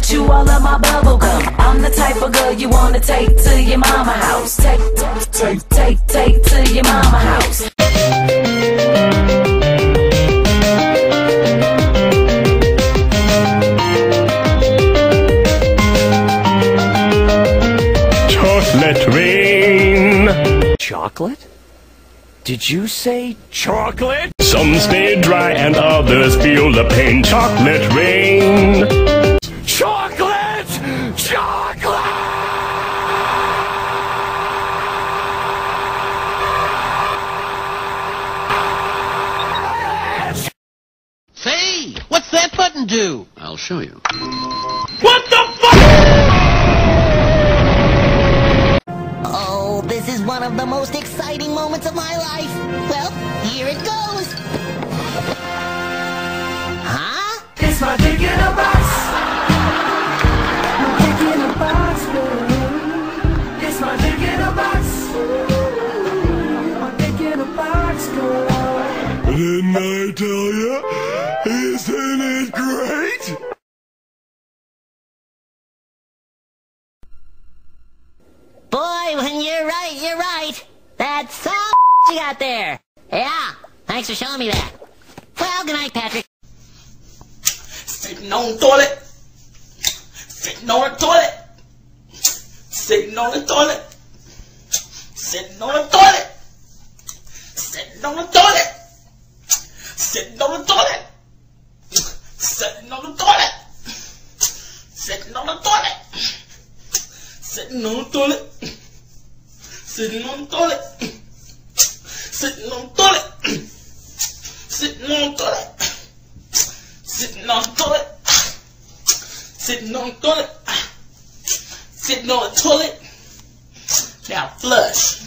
you all of my bubble gum. I'm the type of girl you wanna take to your mama house. Take to your mama house. Chocolate rain. Chocolate? Did you say chocolate? Some stay dry and others feel the pain. Chocolate rain. Chocolate! Chocolate! Say, what's that button do? I'll show you. What the fuck? Oh, this is one of the most exciting moments of my life. Well, here it goes. Huh? It's my dick in a box. My dick in a box, girl. It's my dick in a box. My dick in a box, girl. Didn't I tell you? Isn't it great? Boy, when you're right, you're right. That's some you got there. Yeah, thanks for showing me that. Well, good night, Patrick. Sitting on the toilet. Sitting on the toilet. Sitting on the toilet. Sitting on the toilet. Sitting on the toilet. Sitting on the toilet. Sitting on the toilet. Sitting on the toilet. Sitting on the toilet. Sitting on the toilet. Sitting on the toilet. Sitting on the toilet. Sitting on the toilet. Sitting on the toilet. Sitting on the toilet. Now flush.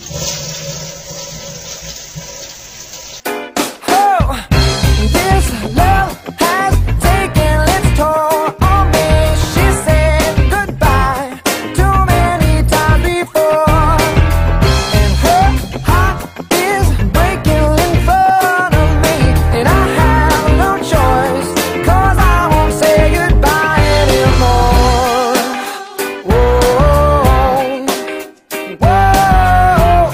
This love has taken its toll on me. She said goodbye too many times before, and her heart is breaking in front of me, and I have no choice, 'cause I won't say goodbye anymore. Whoa, whoa,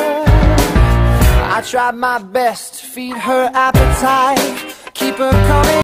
whoa. I tried my best to feed her appetite, keep her coming